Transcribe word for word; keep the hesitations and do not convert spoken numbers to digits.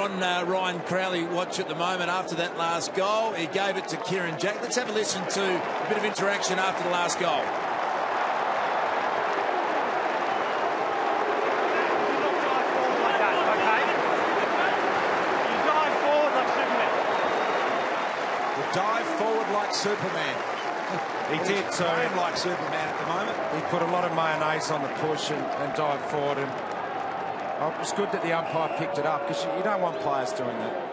on uh, Ryan Crowley watch at the moment after that last goal. He gave it to Kieran Jack. Let's have a listen to a bit of interaction after the last goal. Dive forward like Superman. He did too. Playing like Superman at the moment. He put a lot of mayonnaise on the push and, and dived forward. And oh, it was good that the umpire picked it up, because you, you don't want players doing that.